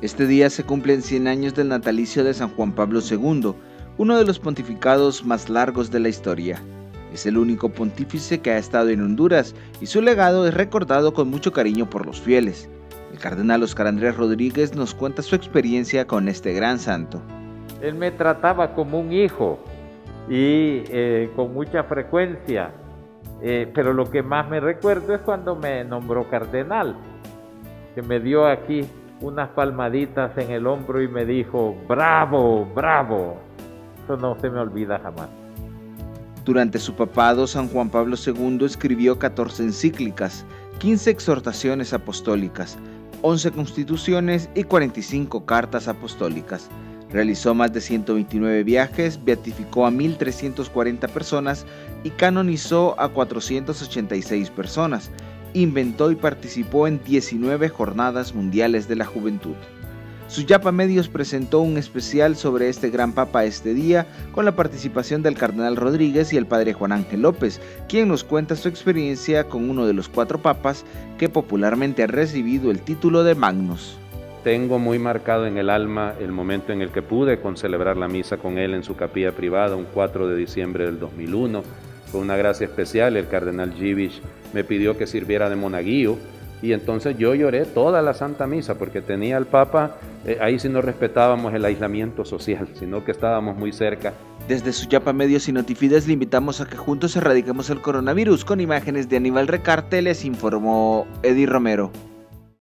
Este día se cumplen 100 años del natalicio de San Juan Pablo II, uno de los pontificados más largos de la historia. Es el único pontífice que ha estado en Honduras y su legado es recordado con mucho cariño por los fieles. El cardenal Óscar Andrés Rodríguez nos cuenta su experiencia con este gran santo. Él me trataba como un hijo y con mucha frecuencia, pero lo que más me recuerdo es cuando me nombró cardenal, que me dio aquí unas palmaditas en el hombro y me dijo, ¡bravo, bravo! Eso no se me olvida jamás. Durante su papado, San Juan Pablo II escribió 14 encíclicas, 15 exhortaciones apostólicas, 11 constituciones y 45 cartas apostólicas. Realizó más de 129 viajes, beatificó a 1.340 personas y canonizó a 486 personas. Inventó y participó en 19 jornadas mundiales de la juventud. Suyapa Medios presentó un especial sobre este gran papa este día con la participación del cardenal Rodríguez y el padre Juan Ángel López, quien nos cuenta su experiencia con uno de los 4 papas que popularmente ha recibido el título de Magnus. Tengo muy marcado en el alma el momento en el que pude celebrar la misa con él en su capilla privada, un 4 de diciembre del 2001. Fue una gracia especial, el cardenal Givich me pidió que sirviera de monaguillo y entonces yo lloré toda la Santa Misa porque tenía al Papa, ahí sí no respetábamos el aislamiento social, sino que estábamos muy cerca. Desde Suyapa Medios y Notifides le invitamos a que juntos erradiquemos el coronavirus. Con imágenes de Aníbal Recarte les informó Eddie Romero.